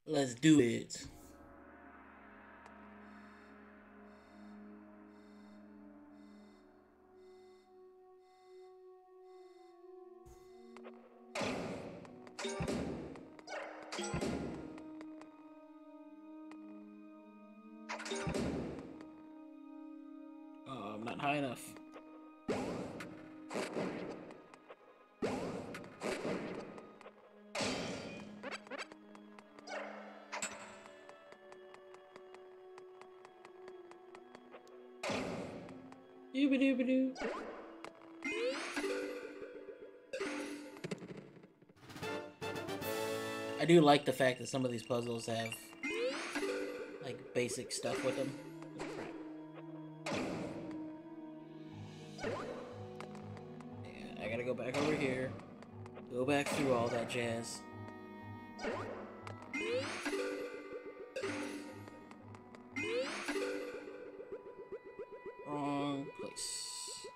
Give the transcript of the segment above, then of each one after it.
Let's do it. Oh, I'm not high enough. Dooba dooba doo. I do like the fact that some of these puzzles have like basic stuff with them. Yeah, I gotta go back over here. Go back through all that jazz. Wrong place.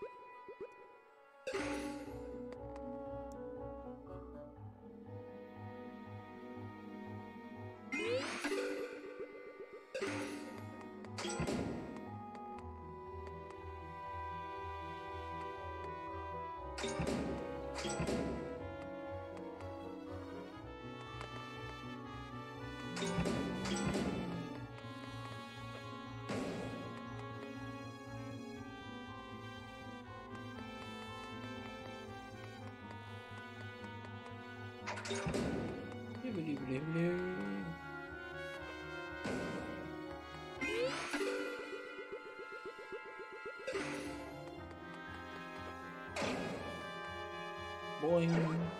Boing.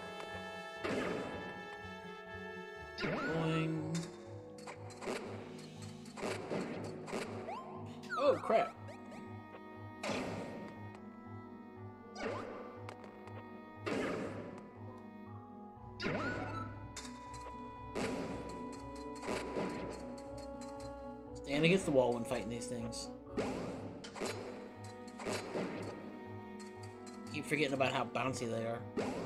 Boing. Oh, crap. Stand against the wall when fighting these things. Keep forgetting about how bouncy they are.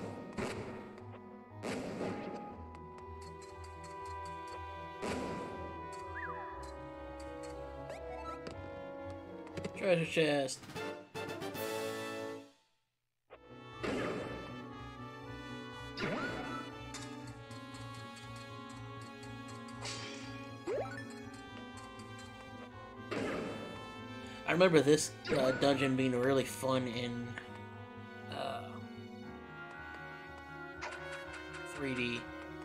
Treasure chest. I remember this dungeon being really fun in 3D.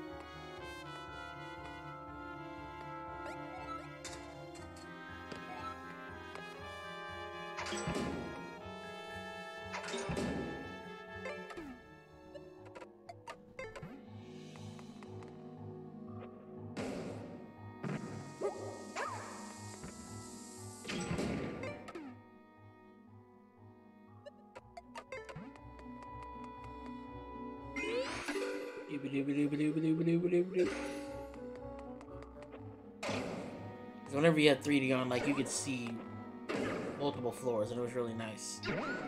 Whenever you had 3D on, like, you could see multiple floors, and it was really nice.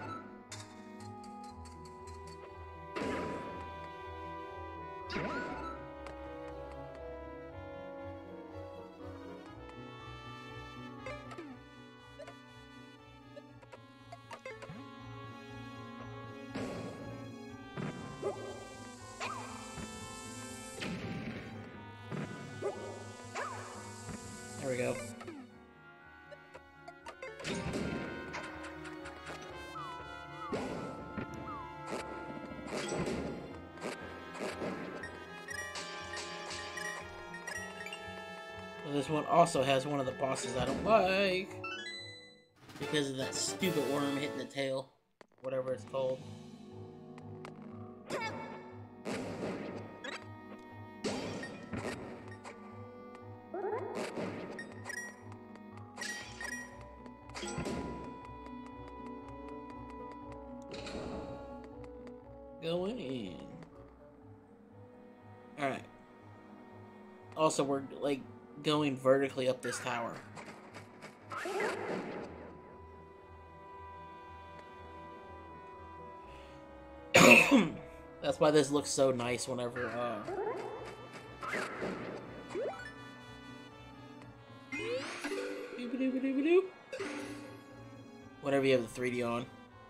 There we go. Well, this one also has one of the bosses I don't like because of that stupid worm hitting the tail, whatever it's called. Going in. Alright. Also, we're, like, going vertically up this tower. That's why this looks so nice whenever, if you have the 3D on.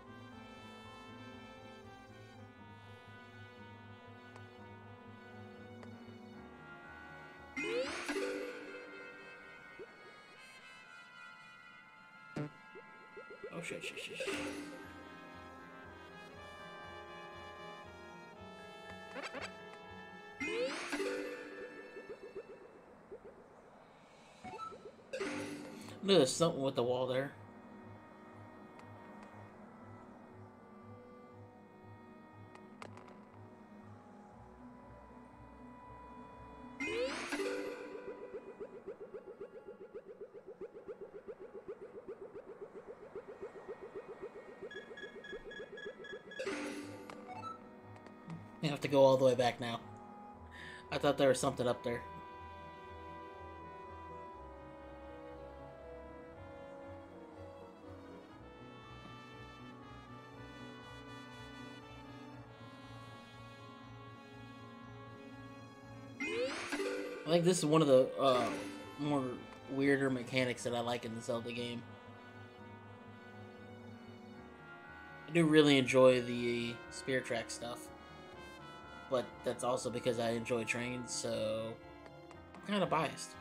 Oh shit. No, there's something with the wall there. You have to go all the way back now. I thought there was something up there. I think this is one of the more weirder mechanics that I like in the Zelda game. I do really enjoy the Spirit Track stuff, but that's also because I enjoy trains, so I'm kind of biased.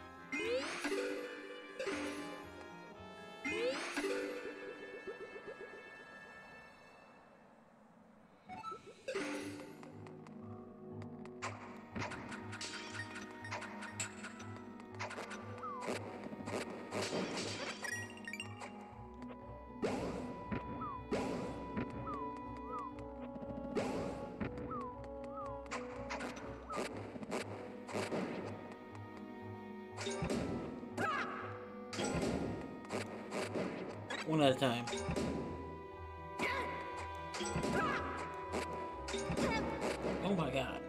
One at a time. Oh my god.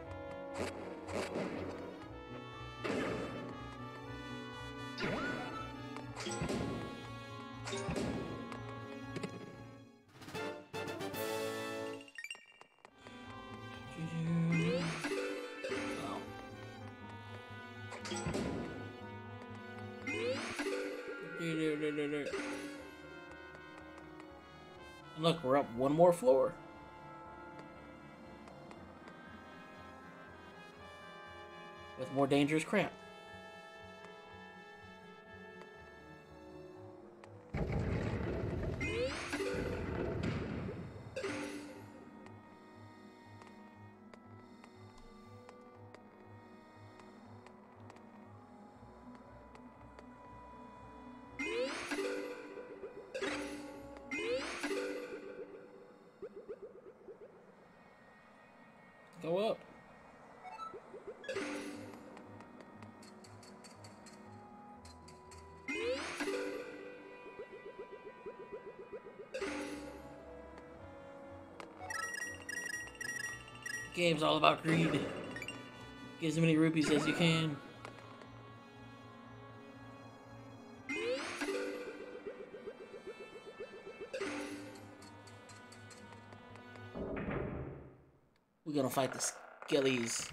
Look, we're up one more floor. With more dangerous crap. Go up. Game's all about greed. Get as many rupees as you can. We're gonna fight the Skellies.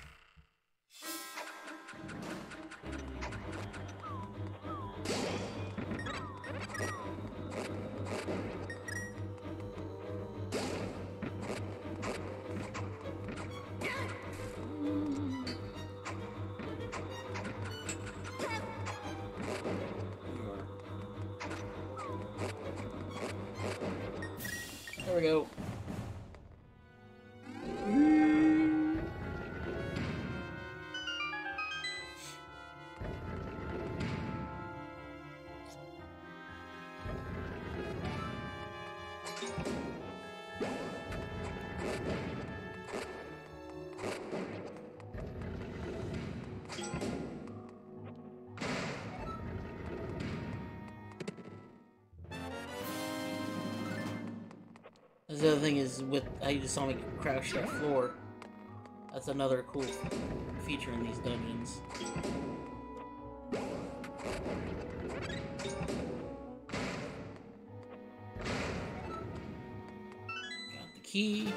There we go. The other thing is with how you just saw me crouch that floor. That's another cool feature in these dungeons. Got the key.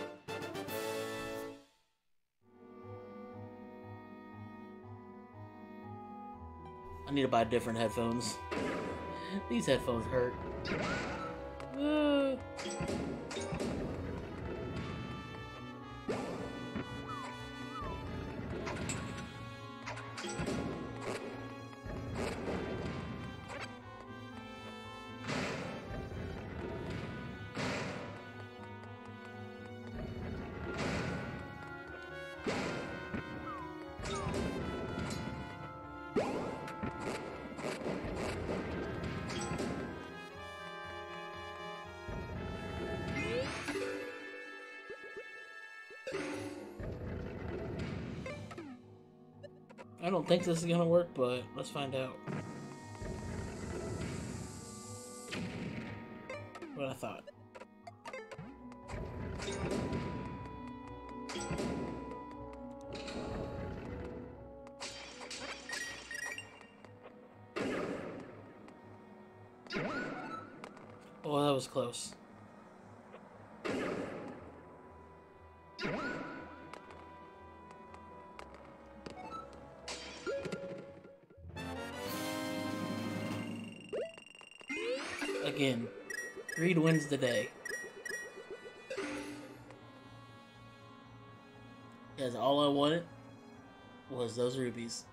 I need to buy different headphones. These headphones hurt. I don't think this is gonna work, but let's find out. What I thought. Oh, that was close. Again, greed wins the day. Because all I wanted was those rubies.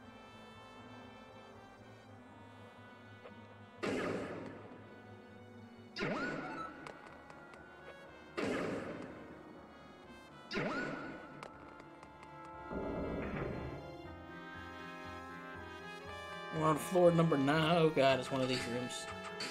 We're on floor number 9. Oh god, it's one of these rooms.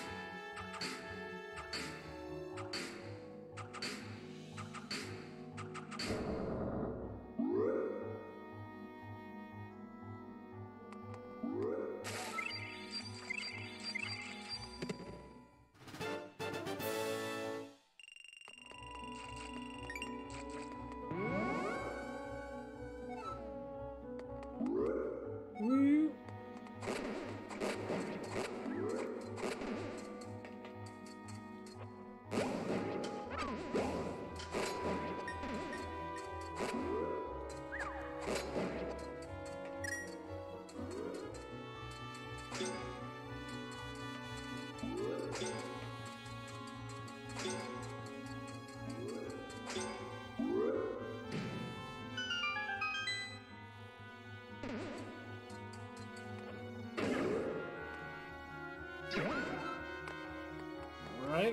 Alright.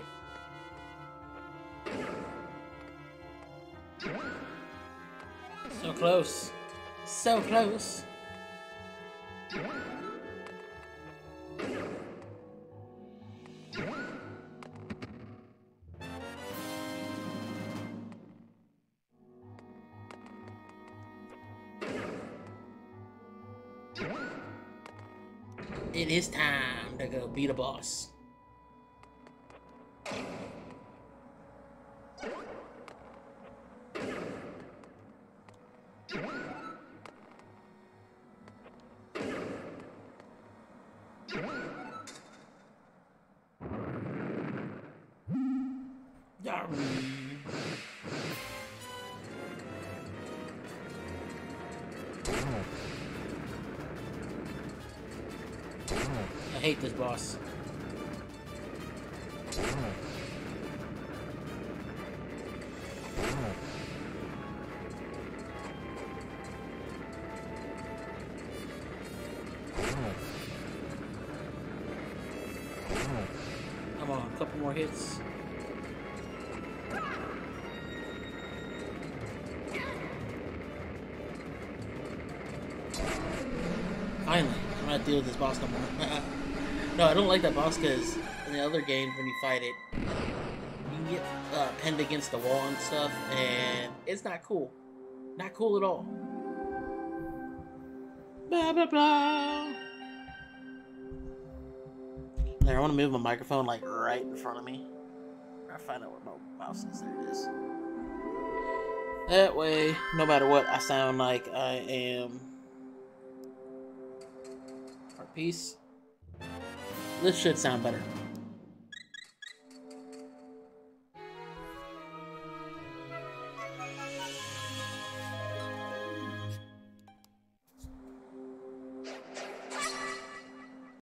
So close. So close. It is time to go beat a boss. I hate this boss. Come on, a couple more hits. Finally, I'm not dealing with this boss no more. No, I don't like that boss because in the other games when you fight it, you can get pinned against the wall and stuff, and it's not cool. Not cool at all. Blah, blah, blah. There, I want to move my microphone like right in front of me. I find out where my mouse is. There it is. That way, no matter what, I sound like I am. Our piece. This should sound better.